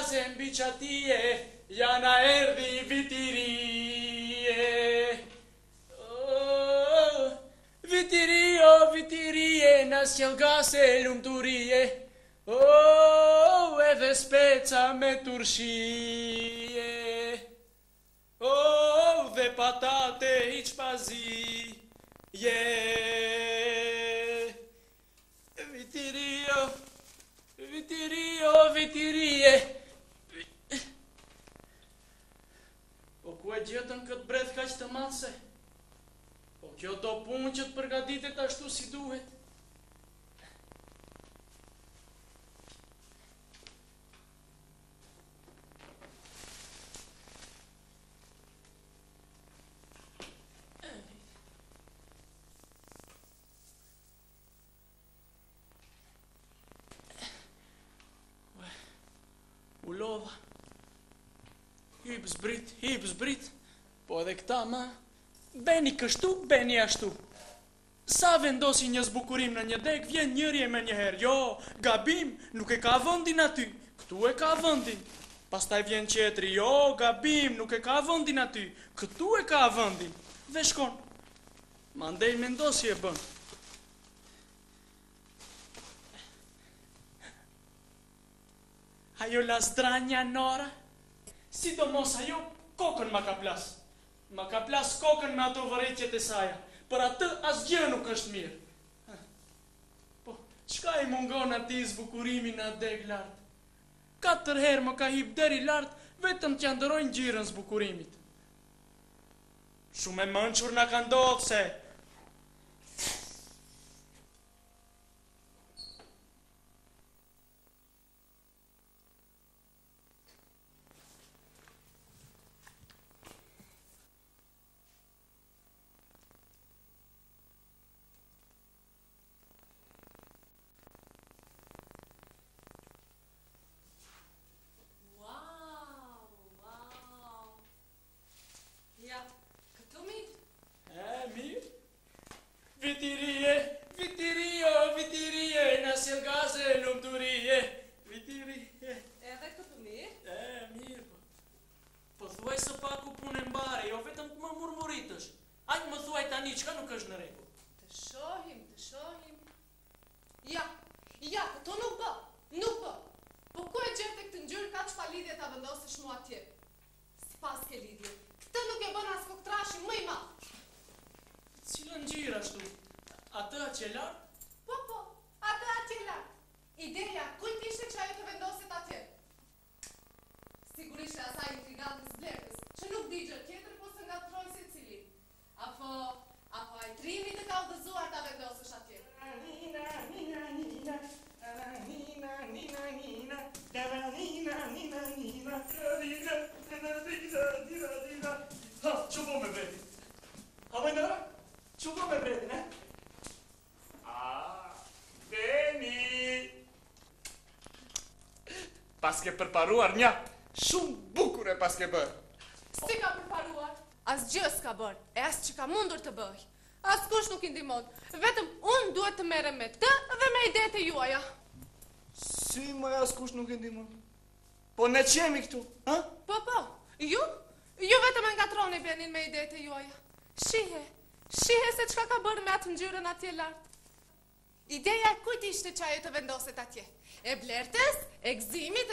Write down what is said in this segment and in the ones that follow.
gaze mbi qatije, jana erdi vitirie. Vitirio, vitirie, na sjell gaze lumturie, edhe speca me turshie. Dhe patate hiq pazi, Vitirio, vitirio, vitirie. Po ku e gjetën këtë breth kaq të madhse? Po kjo do punë që të përgatitet ashtu si duhet. U lodha. Hip zbrit. Po edhe këta ma, beni kështu, beni ashtu. Sa vendosi një zbukurim në një deg, vjen njëri e me njëherë. Jo, gabim, nuk e ka vëndin aty. Këtu e ka vëndin. Pastaj vjen qetri. Jo, gabim, nuk e ka vëndin aty. Këtu e ka vëndin. Dhe shkon. Mandej mendosi e bën. Ajo lasdranya Nora, sidomos ajo kokën ma ka plas. Ma ka plas kokën me ato vërejtjet e saja. Për atë asgjë nuk është mirë. Po, qka i mungon ati zbukurimi në deg lartë? 4 herë më ka hip deri lartë, vetëm që ndërojnë gjirën zbukurimit. Shumë e mënqur na ka ndodhë se... Vitirie, na sjell gaze lumturie. Vitirie. Edhe këtu mirë? Mirë. Po thuaj së paku punë mbare, jo vetëm të më murmuritësh. Ajtë më thuaj tani çka nuk është në rregull. Të shohim. Ja, këtu nuk bë. Po ku e gjete këtë ngjyrë kaq pa lidhje ta vendosësh mua atje? S'pas ke lidhje. Këtë nuk e bën as koktrashi më i madh. Cilën ngjyrë ashtu? Atë atje lart? Po, atë atje lart. Ideja, kujt ishte që ajo të vendoset atje? Sigurisht e asaj intrigantës Blertës, që nuk di gjë tjetër, po se ngatroj secili. Apo ai trimi të ka udhëzuar ta vendosësh atje? Ha, që po me bretin? Ha, bëjnëra? Që po me bretin, Beni! Paske përparuar nja, shumë bukur e paske bërë. Si ka përparuar? As gjë s'ka bërë, e as që ka mundur të bëj. As kush nuk i ndihmon, vetëm unë duhet të merrem me të dhe me idetë e juaja. Si më as kush nuk i ndihmon? Po ne qemi këtu, ha? Po, ju vetëm e ngatroni Benin me idetë e juaja. Shihe se çka ka bërë me atë ngjyrën atje lart. Ideja kujt ishte që ajo të vendoset atje? E Blertës? E Gzimit,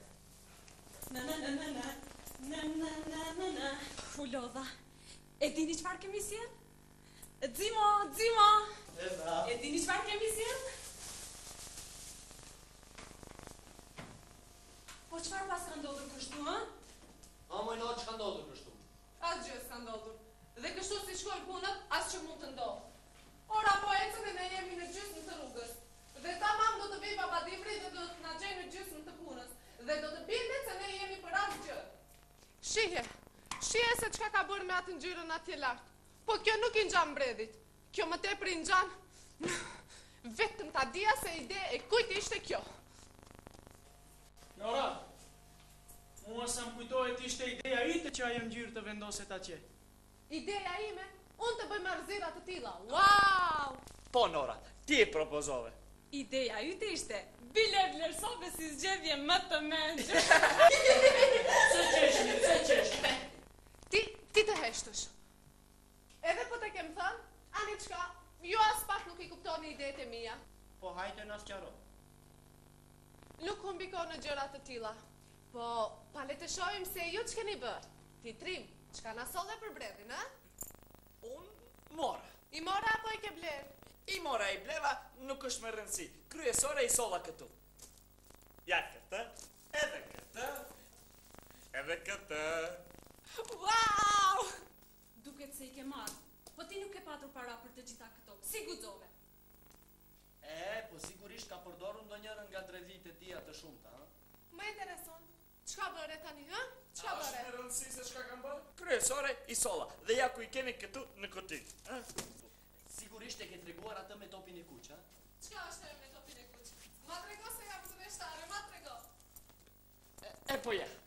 Fulodha, e dini çfarë kemi sjell? Ximo. E dini çfarë kemi sjell? Po çfarë pas ka ndodhur kështu, Mojno, që ka ndodhur kështu? Asgjë s'ka ndodhur. Dhe kështu si shkojnë punët, as që mund të ndodhë. Ora po ecën dhe ne jemi në gjysmë të rrugës. Dhe tamam do të vijë babadifri dhe do të na gjejë në gjysmë të punës. Dhe do të bindet se ne jemi për asgjë. Shihe se çka ka bërë me atë ngjyrën atje lart. Po kjo nuk i ngjan mbredhit. Kjo më tepër i ngjan. Vetëm ta dija se ide e kujt ishte kjo. Nora, mua sa më kujtohet ishte ideja ite që ajo ngjyrë të vendoset atje. Ideja ime? Unë të bëj marrëzira të tilla. Wow! Po, Nora, ti e propozove. Ideja yte ishte Bile vlerësove si zgjedhje më të mençur. Se qeshni. Ti të heshtësh. Edhe po të kem thënë, ani qka, ju as pak nuk i kuptoni idetë e mia. Po hajte në sqaro. Nuk humbiko në gjërat të tilla. Po, pa le të shohim se ju ç'keni bërë. Ti trim, çka na solle për bredhin, ë? Unë mora. I mora apo i ke bler? I mora i bleva, nuk është me rëndësi. Kryesore i solla këtu. Ja këtë, edhe këtë, edhe këtë. Wow! Duket se i ke marrë. Po ti nuk ke patur para për të gjitha këto. Si guxove? Po sigurisht ka përdorur ndonjërin nga drejtë e tia të shumta, ha? Më intereson. Çka bëre tani, ë? Çka Është bëre? me rëndësi se çka kam bërë? Kryesore i solla. Dhe ja ku i keni këtu në kuti. Sigurisht e ke treguar atë me topin e kuq, ha? Çka është me topin e kuq? Ma trego se jam zëveshtare, ma trego. E po ja.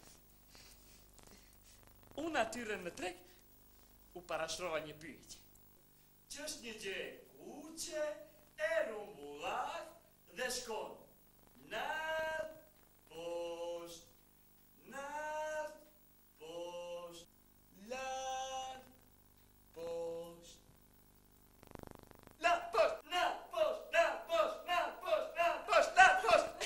Unë atyre në treg u parashtrova një pyetje. Që është një gjë e kuqe, e rumbullak dhe shkon nart poshtë, nart poshtë, lart poshtë, lart poshtë, nart poshtë, nart poshtë, nart poshtë, nart poshtë, nart poshtë.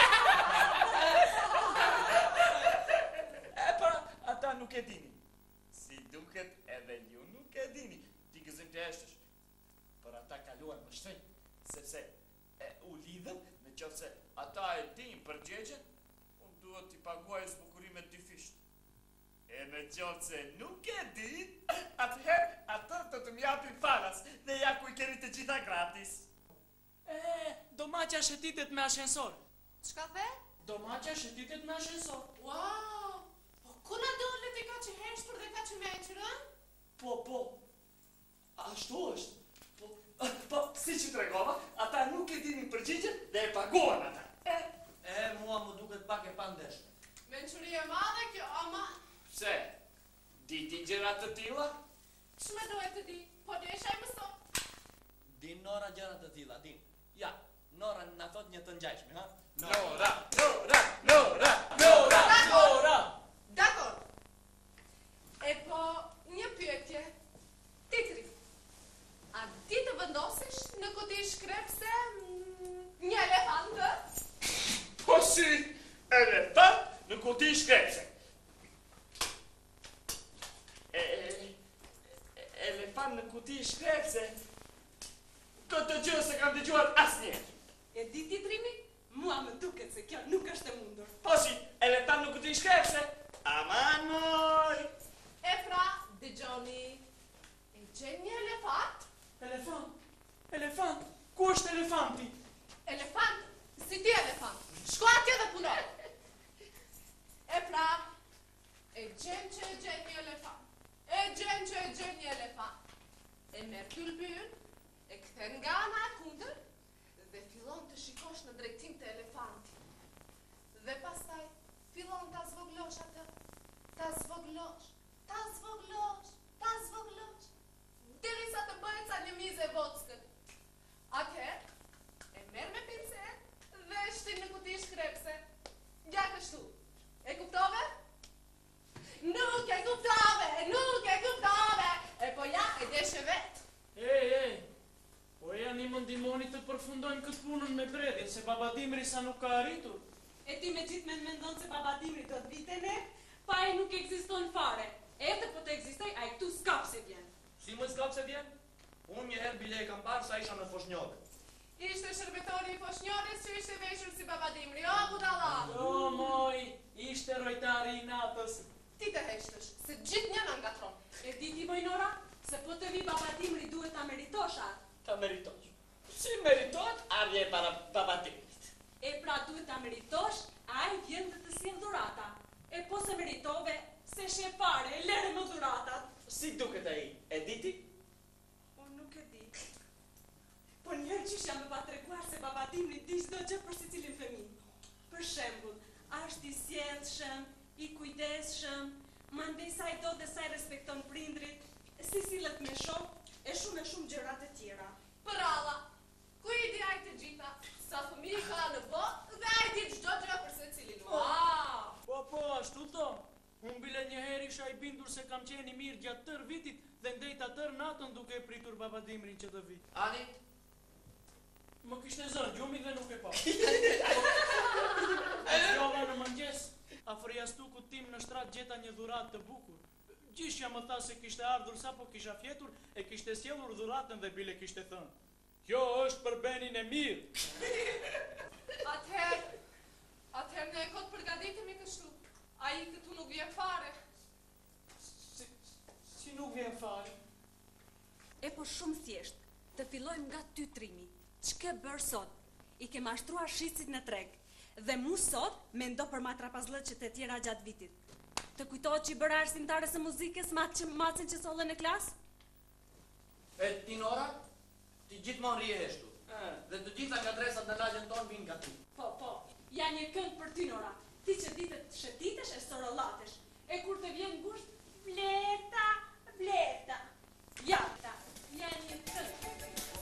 E pa, ata nuk e dini. Si duket edhe ju nuk e dini. Ti gëzim të eshtësh. Për ata kaluan më shtrenjtë, sepse u lidhëm në qoftë se ata e din përgjigjen, unë duhet t'i paguaj zbukurimet dy fisht. E në qoftë se nuk e din, atëherë ata të të mjapin falas, dhe ja ku i keni të gjitha gratis. Domaqa shëtitet me ashensor. Çka the? Domaqa shëtitet me ashensor. Wow! Po ku na dole ti ka që heshtur dhe ka që mençur, ë? Po, ashtu është. Po, si që tregova, ata nuk e dinin përgjigjen dhe e paguan ata. Mua më duket pak e pandeshme. Mençuri e madhe kjo, ama Pse? Di gjëra të tilla? ç'më duhet të di? Po desha i mëso. Din Nora gjëra të tilla, din. Ja, Nora na thot një të ngjashme, ha? Nora! Dakor. E po, një pyetje. Titri. A ti të vendosish në kuti shkrepse një elefant? Po si, elefant në kuti shkrepse. Elefant në kuti shkrepse? Këtë gjë se kam dëgjuar asnjëherë. E di ti trimi? Mua më duket se kjo nuk është e mundur. Po si, elefant në kuti shkrepse? Aman moj! E pra, dëgjoni. E gjen një elefant? Elefant, ku është elefanti? Elefant? Si ti elefant? Shko atje dhe puno. E pra, e gjen që e gjen një elefant. E gjen që e gjen një elefant. E merr tylpyn, e kthen nga ana e kundër dhe fillon të shikosh në drejtim të elefantit. Dhe pastaj fillon ta zvoglosh atë. Ta zvoglosh, ta zvoglosh, ta zvoglosh. Derisa të bëhet sa një mizë e vockët. Atëherë, e merr me pincet dhe e shtin në kuti shkrepse. Ja kështu. E kuptove? Nuk e kuptove! E po ja, e deshe vet. Ej, po janë i më ndihmoni të përfundojmë këtë punën me bredhin, se baba Dimri sa nuk ka arritur. E ti me gjithë me mendon se baba Dimri do të vite ne, pa e nuk ekziston fare. Edhe po të ekzistoj, a i këtu s'kap se vjen. Si më s'kap se vjen? Unë një herë bile e kam parë sa isha në Foshnjore. Ishte shërbetori i Foshnjores që ishte veshur si baba Dimri. O, budalla! O, moj, ishte rojtari i natës. Ti të heshtësh, se gjithë një në ngatron. E di ti Vojnora, se po të vi baba Dimri duhet ta meritosha. Ta meritosh. Si meritot, ardhje para baba Dimrit. E pra duhet ta meritosh, a i vjen dhe të sjell dhurata. E po se meritove, se she pare, lere më dhuratat. Si duket ai? E diti? Unë nuk e di. Po njerë që jam me pa treguar se baba Dimri di çdo gjë për secilin fëmijë. Për shembull, është i sjellshëm, i kujdesshëm, mandej sa i do dhe sa i respekton prindrit, si sillet me shok, e shumë gjëra të tjera. Për Allah, ku i di ai të gjitha? Sa fëmijë ka në botë dhe ai di çdo gjë për secilin. Po, ashtu to. Unë bile njëherë isha i bindur se kam qenë i mirë gjatë tërë vitit dhe ndejta tërë natën duke pritur babadimrin që të vit. Ani? Më kishte zënë gjumi dhe nuk e pa. Shkova në mëngjes, afër jastukut tim në shtrat gjeta një dhuratë të bukur. Gjishja më tha se kishte ardhur sa po kisha fjetur e kishte sjellur dhuratën dhe bile kishte thënë: "Kjo është për Benin e mirë." Atëherë ne e kot përgatitemi kështu. Ai këtu nuk vjen fare. Si nuk vjen fare? E po shumë thjesht, të fillojmë nga ty trimi. Ç'ke bërë sot? I ke mashtruar shicit në treg. Dhe mu sot mendo për matrapazllët që të tjera gjatë vitit. Të kujtohet që i bëra arsimtare së muzikës macën që solle në klasë? E ti Nora, ti gjithmonë rije heshtu. Dhe të gjitha nga dresat në lagjën tonë vinë nga ti. Po, ja një kënd për ty, Nora. Ti që ditët shëtitesh e sorollatesh. E kur të vjen ngusht, bleta. Ja një kënd.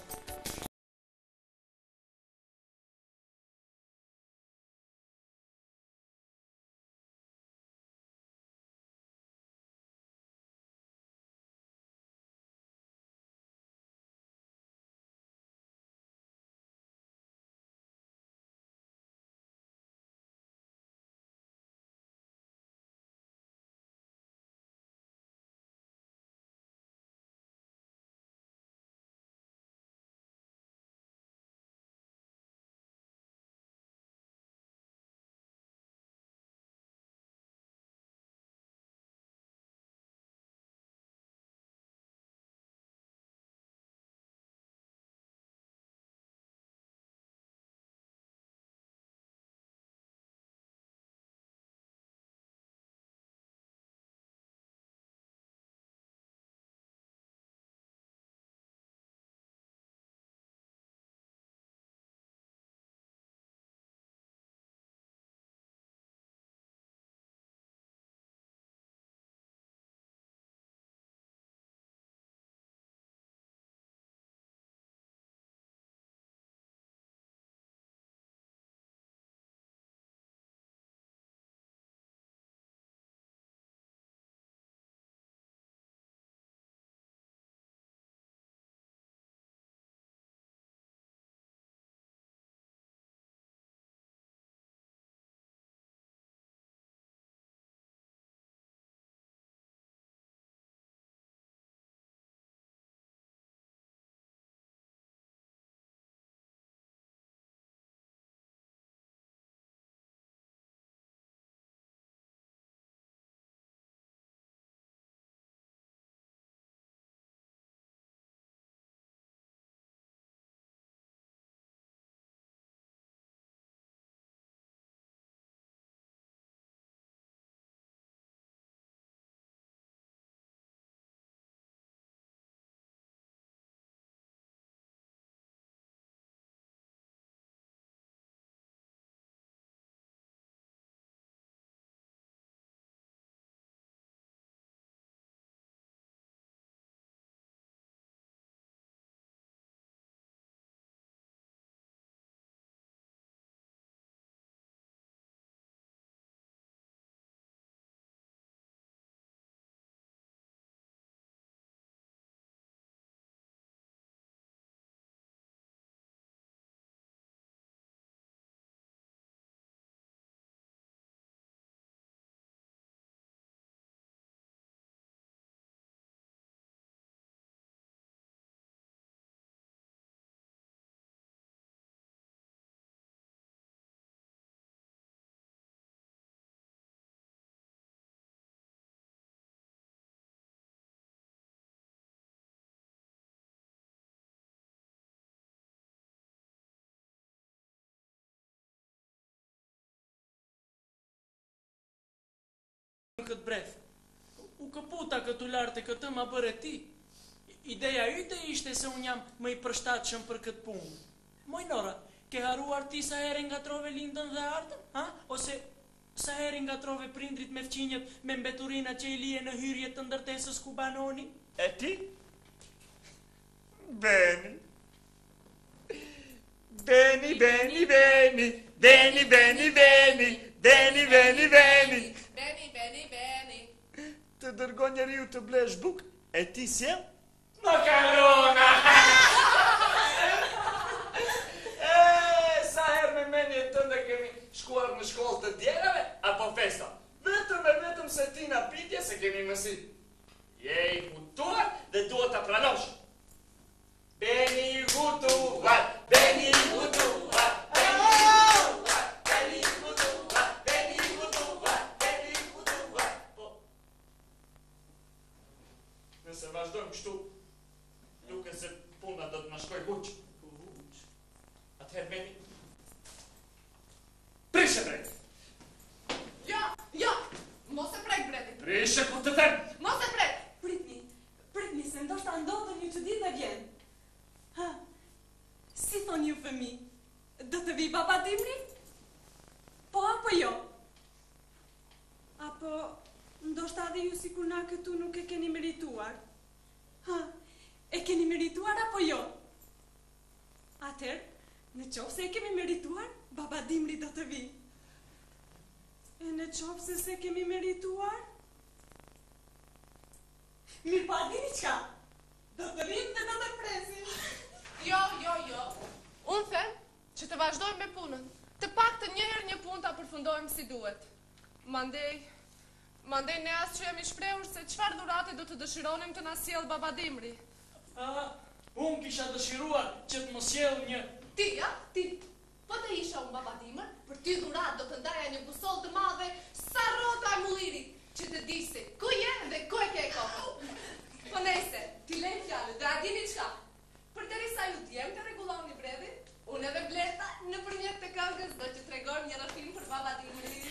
Në këtë breth, u këputa këtu lartë e këtë ma bërë ti. Ideja yte ishte se unë jam më i përshtatshëm për këtë punë. Moj Nora, ke haruar ti sa herë nga trove lindën dhe ardën? Ha? Ose sa herë nga trove prindrit me fqinjët me mbeturina që i lije në hyrje të ndërtesës ku banoni? E ti? Beni. Veni, veni, veni, veni, veni, veni, veni, veni, veni. Veni, veni, veni. Të dërgon njeriu të blesh buk, e ti sjell? Makarona! Sa herë me menje tënde kemi shkuar në shkollë të djerave, apo festa? Vetëm se ti na pitje se kemi mësi. Je i hutuar dhe duhet të pranosh. Beni i hutuar, beni i hutuar, beni i hutuar, beni i hutuar, beni i hutuar, beni i hutuar. Po, nëse vazhdojmë kështu, duke se puna do të na shkoj huq. Atëherë beni. Prishe breti. Jo, mos e prek breti. Prishe ku të them. Mos e prek. Pritni, se ndoshta ndodhë një çudi dhe vjen. Ha, si thon ju fëmi, do të vi baba Dimri? Po apo jo? Apo ndoshta dhe ju sikur na këtu nuk e keni merituar? Ha, e keni merituar apo jo? Atëherë, në qoftë se e kemi merituar, baba Dimri do të vi. E në qoftë se kemi merituar? Mirë pa dini qka? Do të rrim dhe do të presim. Jo. Unë them që të vazhdojmë me punën. Të pak të njëherë një punë ta përfundojmë si duhet. Mandej ne as që jemi shprehur se çfarë dhurate do të dëshironim të na sjell baba Dimri. Unë kisha dëshiruar që të mos sjell një... Ti. Po të isha unë baba Dimër, për ty dhurat do të ndaja një busoll të madhe sa rrota e mullirit, që të di se ku je dhe ku e ke kokën. Po nejse, ti lejmë fjalët, dhe a dini çka? Përderisa ju djem të rregulloni bredhin, unë edhe Bleta nëpërmjet të këngës do të tregojmë një rrafim për baba Dimrin.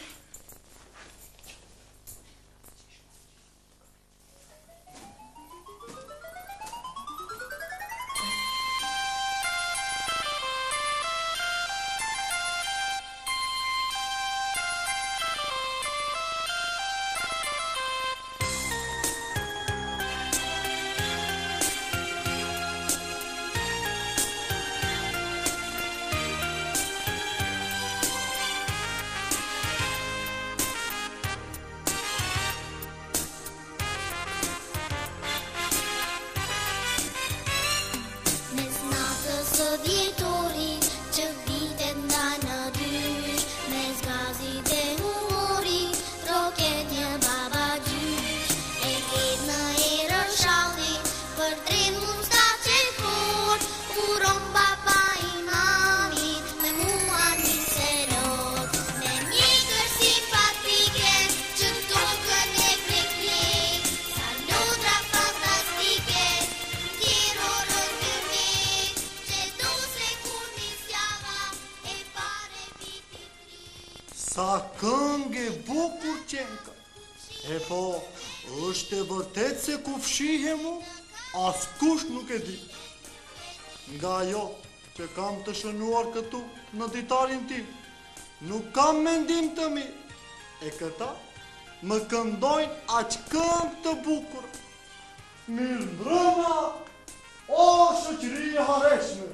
Sa këngë e bukur qenka. E po, është e vërtet se ku fshihe mu, as kush nuk e di. Nga jo që kam të shënuar këtu në ditarin tim, nuk kam mendim të mirë. E këta më këndojnë aq këngë të bukur. Mirë mbrëma, o shoqëri e hareshme.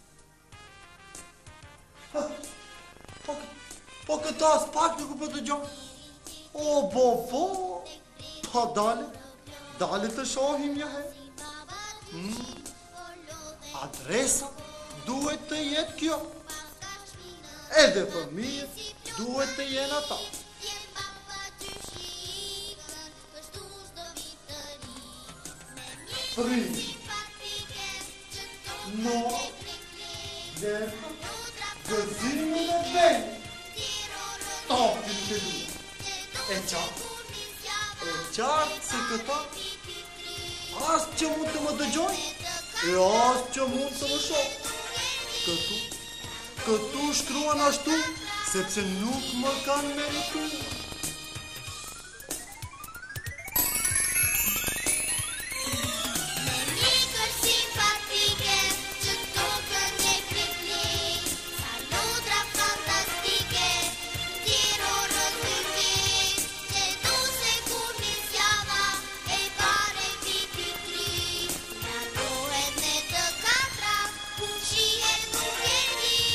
Po këta as pak nuk u të gjohë. O, bo, pa dale të shohim një herë. Adresa duhet të jetë kjo. Edhe fëmijët duhet të jenë ata. Prish, no, dërë, gëzimin e venit. Topin të luë. E qartë se këta as që mund të më dëgjoj e as që mund të më shoh. Këtu shkruan ashtu sepse nuk më kanë merituar. She had no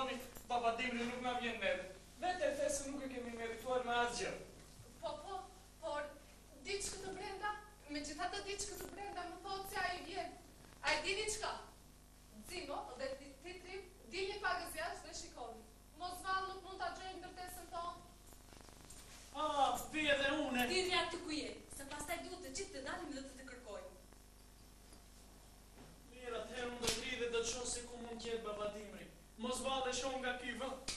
thoni, baba Dimri nuk na vjen mere. Vete e the se nuk e kemi merituar me asgjë. Por, diç këtu brenda, megjithatë diç këtu brenda më thotë se ai vjen. Ai dini çka? Ximo dhe titrim, dilni pagës jashtë dhe shikoni. Mos vallë nuk mund ta gjojmë ndërtesën tonë. Vi edhe une. Ti rria të ku je, se pastaj duhet të gjithë të dalim dhe të kërkojmë. Mirë, atëherë unë do të ri dhe do të shoh se ku mund t'jetë baba Dimri. Mos valle shoh nga ky vend.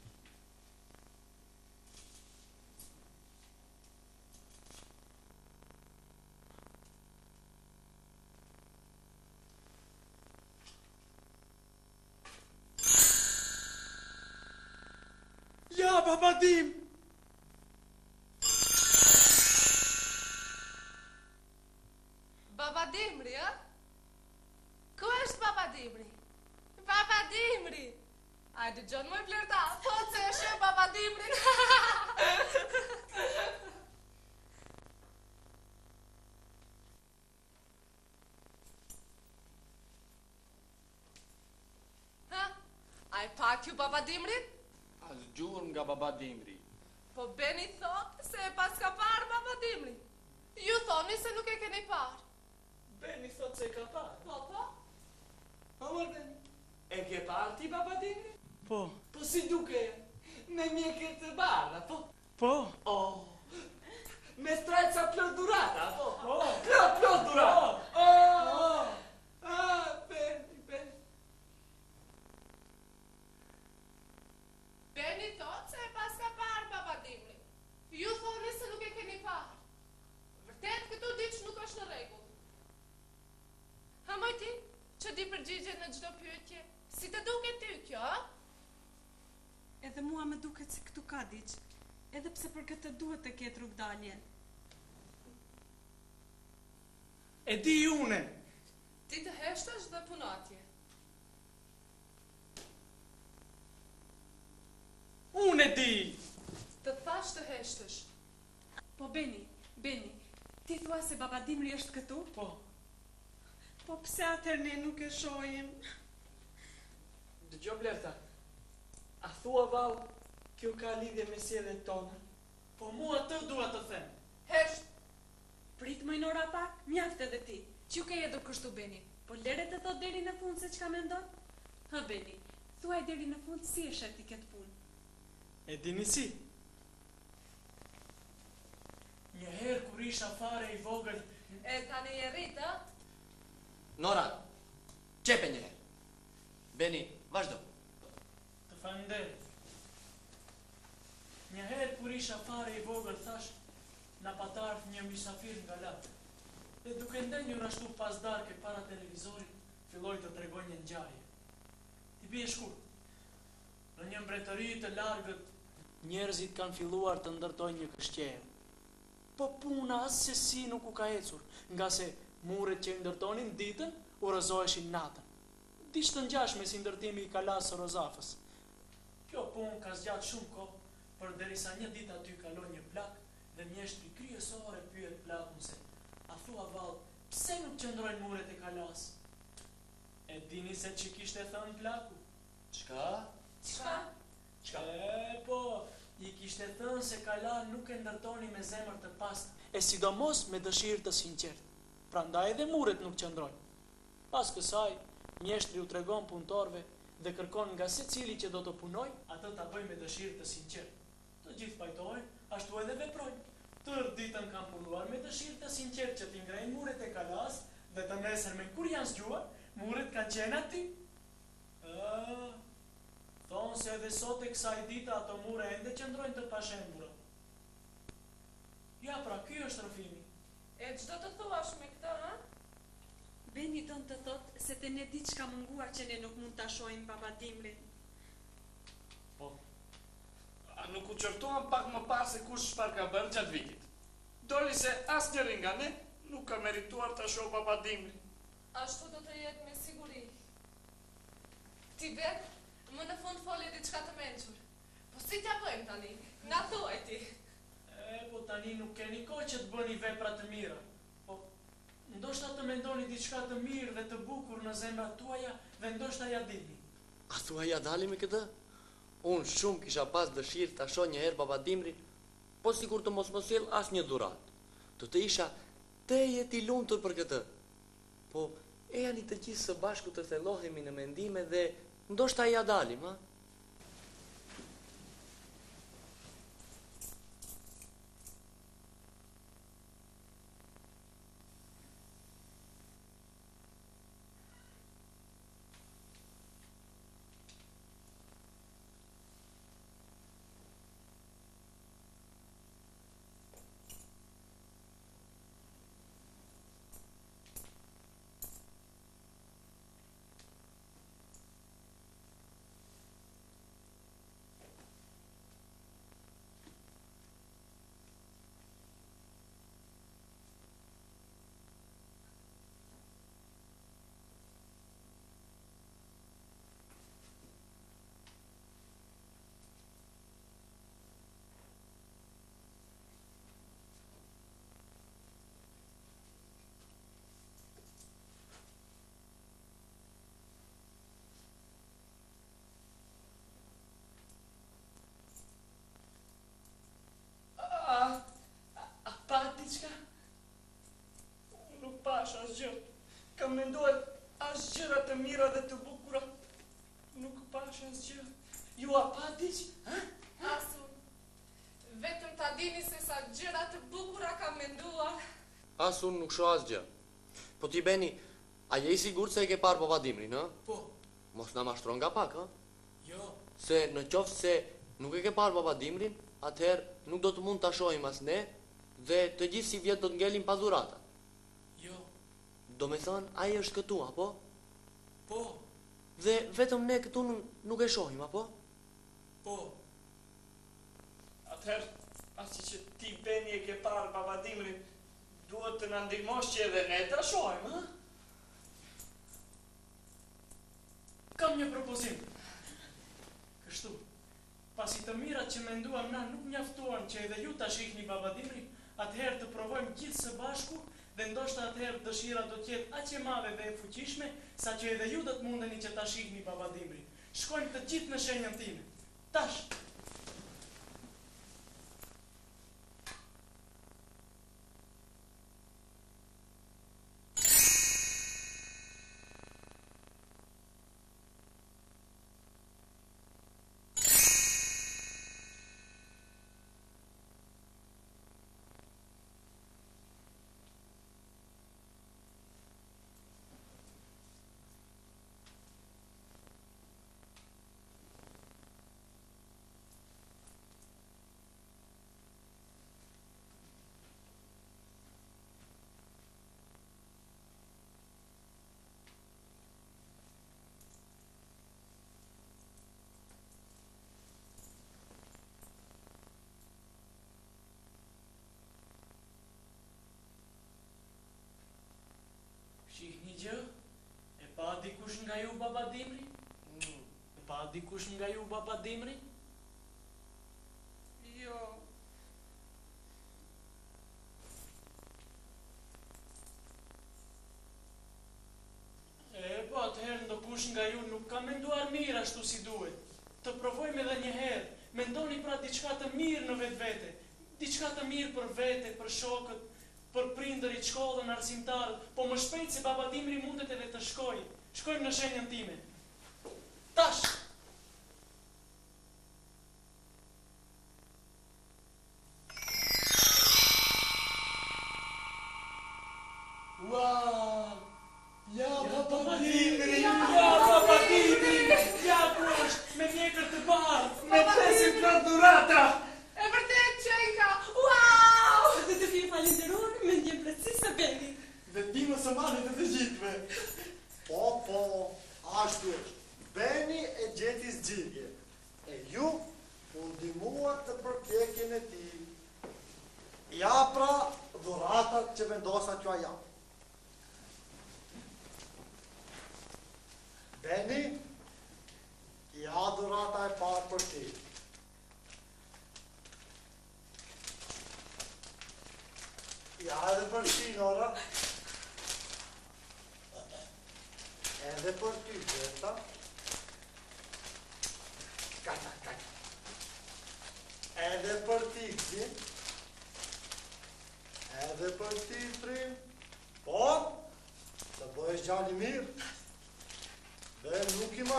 Ja, baba Dim! Baba Dimri, ë? Ku është baba Dimri? Baba Dimri! Ai dëgjon më Blerta, thotë se është baba Dimri. Ha? Ai pak ju baba Dimrin? As gjurëm nga baba Dimri. Po Beni thot se e pas ka parë baba Dimri. Ju thoni se nuk e keni parë. Beni thot se ka parë. Po? Amor Beni, e ke parë ti baba Dimri? Po. Po si duke, me mjekët të bardha, po? Po. Oh, me strajca plot durata, po? Po. Plot durata. Oh, Beni. Beni thot se e pas ka parë baba Dimri. Ju thoni se nuk e keni parë. Vërtet këtu diç nuk është në rregull. Ha moj ti, që di përgjigje në çdo pyetje. Si të duket ty kjo, a? Edhe mua më duket se këtu ka diç, edhe pse për këtë duhet të ketë rrugdalje. E di une. Ti të heshtësh dhe puno atje. Unë e di. Të thash të heshtësh. Po Beni, ti thua se baba Dimri është këtu? Po. Po pse atëherë ne nuk e shohim? Dëgjoj Blerta. A thua val, kjo ka lidhje me sjelljen tonë? Po mua të dua të them. Hesht. Prit më Nora pak, mjaft edhe ti. Që ke edhe kështu Beni? Po lere të thot deri në fund se çka mendon? Hë Beni, thuaj deri në fund si e sheh ti këtë punë. E dini si? Njëherë kur isha fare i vogël, E tani e rrit, ë? Nora, qepe njëherë. Beni, vazhdo. të falenderit. Njëherë kur isha fare i vogël thash, na patarth një mysafir nga latë. Dhe duke ndenjur ashtu pas darke para televizorit, filloi të tregoj një ngjarje. Ti bie shkurt. Në një mbretëri të largët, njerëzit kanë filluar të ndërtojnë një kështjellë. Po puna as se si nuk u ka ecur, nga se muret që ndërtonin ditën, u rëzoheshin natën. Diç të ngjashme si ndërtimi i kalas së Rozafës. Kjo punë ka zgjatë shumë kohë, për derisa një ditë aty kaloi një plak dhe mjeshtri kryesor e pyet plakun se a thua vallë, pse nuk qëndrojnë muret e kalas? E dini se që kishte thënë plaku? Çka? Po, i kishte thënë se kala nuk e ndërtoni me zemër të pastë, e sidomos me dëshirë të sinqertë. Prandaj edhe muret nuk qëndrojnë. Pas kësaj, mjeshtri u tregon punëtorëve dhe kërkon nga secili që do të punoj, atë ta bëjë me dëshirë të sinqertë. Të gjithë pajtohen, ashtu edhe veprojnë. Tërë ditën kanë punuar me dëshirë të sinqertë që t'i ngrejnë muret e kalas dhe të nesërmen kur janë zgjuar, muret kanë qenë aty. Thonë se edhe sot e kësaj dita ato mure ende qëndrojnë të pashembura. Ja, pra, ky është rrëfimi. E çdo të thuash me këtë, ha? Beni don të thot se te ne diçka munguar që ne nuk mund ta shohim baba Dimrin. Po. A nuk u qërtuan pak më parë se kush çfarë ka bërë gjatë vitit? Doli se asnjëri nga ne nuk ka merituar ta shoh baba Dimrin. Ashtu do të jetë me siguri. Ti vet, më në fund foli diçka të mençur. Po si t'ja bëjmë tani? Na thuaj ti. Po tani nuk keni kohë që të bëni vepra të mira. Po, ndoshta të mendoni diçka të mirë dhe të bukur në zemrat tuaja dhe ndoshta ja dini. A thua ja dali me këtë? Unë shumë kisha pas dëshirë të shoh një herë baba Dimrin, po sikur të mos sjell as një dhuratë. Të isha teje i lumtur për këtë. Po, e janë i të gjithë së bashku të thellohemi në mendime dhe ndoshta ja dalim, ha? Kam menduar as gjëra të mira dhe të bukura. Nuk pash as gjë. Ju a patiq? Asun, vetëm ta dini se sa gjëra të bukura kam menduar. Asun nuk shoh as gjë. Po ti Beni, a je i sigurt se e ke parë baba Dimrin, ha? Po, Mos na mashtron nga pak, ha? jo, Se në qoftë se nuk e ke parë baba Dimrin, atëherë nuk do të mund ta shohim as ne dhe të gjithë si vjet do të ngelim pa dhurata. jo, Do me thënë, ai është këtu, apo? po, Dhe vetëm ne këtu nuk e shohim, apo? po. Atëherë, asi që ti Beni e ke parë baba Dimrin, duhet të na ndihmosh që edhe ne ta shohim, ha? Kam një propozim. Kështu, pasi të mirat që menduam na nuk mjaftuan që edhe ju ta shihni baba Dimrin, atëherë të provojmë gjithë së bashku dhe ndoshta atëherë dëshira do të jetë aq e madhe dhe e fuqishme sa që edhe ju do të mundeni që ta shihni baba Dimrin. Shkojmë të gjithë në shenjën time. Tash. Shihni gjë? E pa dikush nga ju baba Dimri? E pa dikush nga ju baba Dimri? Jo. Po atëherë ndokush nga ju nuk ka menduar mirë ashtu si duhet. Të provojmë edhe një herë. Mendoni pra diçka të mirë në vetvete. Diçka të mirë për vete, për shokët, për prindërit, shkollën, arsimtarët, po më shpejt se baba Dimri mundet edhe të shkojë. Shkojmë në shenjën time. Tash! Ua! Ja baba Dimri! Ja baba Dimri! Ja ku është me mjekër të bardhë, me pesin pra durata! E vërtet Qenka! Wow! Dhe të fje falenderor me një plëtsi së Beni. Dhe ndihmë së madhe të gjithëve. Po, ashtu është. Beni e gjeti zgjidhje. E ju u ndihmuat të përpjekjen e tij. Ja pra dhuratat që vendosa t'ju ja. Beni, ja dhurata e parë për ti. Ja edhe për ti, Nora. Edhe për ty, Gjeta.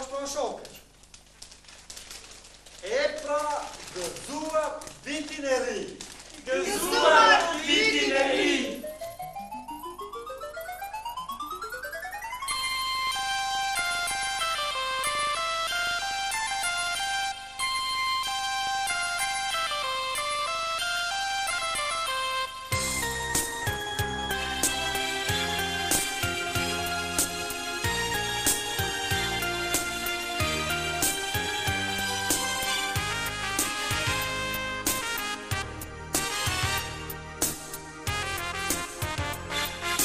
ashtu në shokëq. E pra, gëzuar vitin e ri. Gëzuar vitin e ri.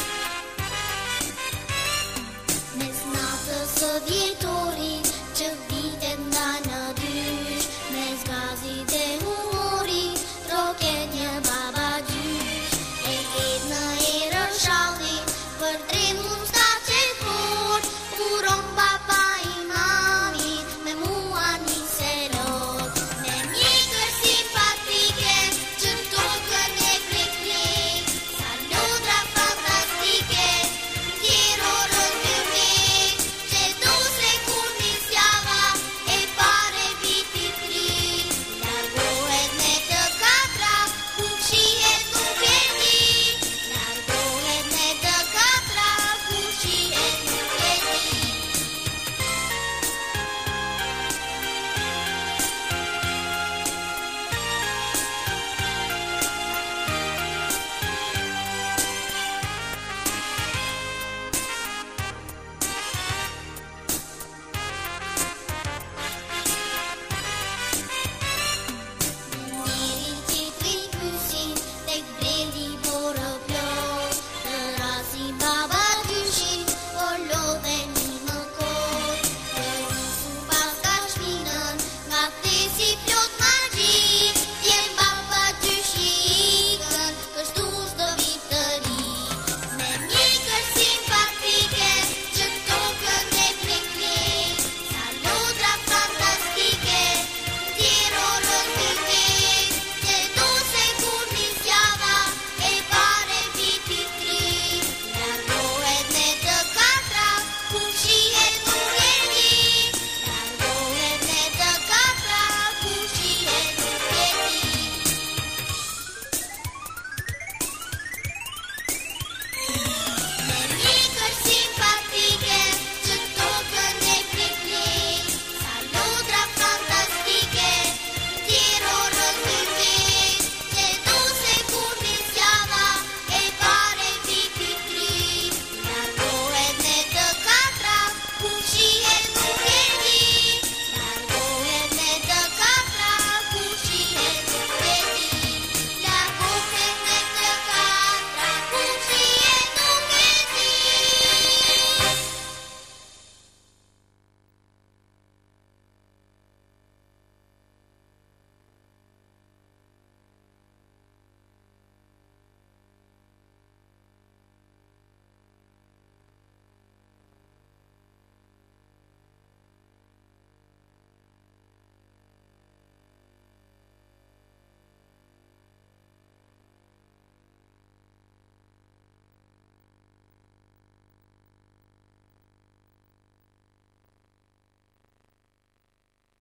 Mes natës së vjetorit që